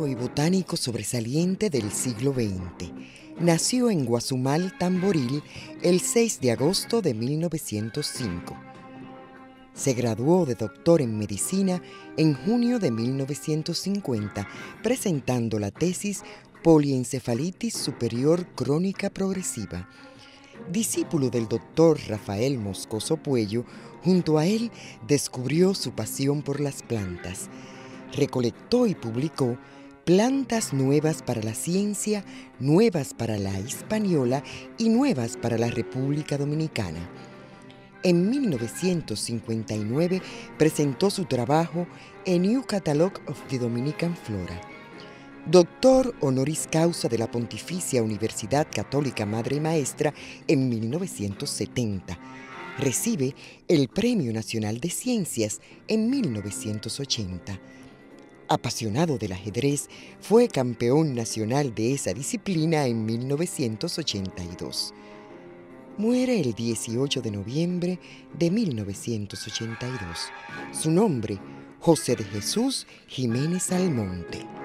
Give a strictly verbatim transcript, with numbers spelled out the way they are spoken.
médico y botánico sobresaliente del siglo veinte. Nació en Guazumal, Tamboril, el seis de agosto de mil novecientos cinco. Se graduó de doctor en medicina en junio de mil novecientos cincuenta, presentando la tesis Poliencefalitis superior crónica progresiva. Discípulo del doctor Rafael Moscoso Puello, junto a él descubrió su pasión por las plantas. Recolectó y publicó Plantas nuevas para la ciencia, nuevas para la Hispaniola y nuevas para la República Dominicana. En mil novecientos cincuenta y nueve presentó su trabajo A New Catalogue of the Dominican Flora. Doctor honoris causa de la Pontificia Universidad Católica Madre y Maestra en mil novecientos setenta. Recibe el Premio Nacional de Ciencias en mil novecientos ochenta. Apasionado del ajedrez, fue campeón nacional de esa disciplina en mil novecientos ochenta y dos. Muere el dieciocho de noviembre de mil novecientos ochenta y dos. Su nombre, José de Jesús Jiménez Almonte.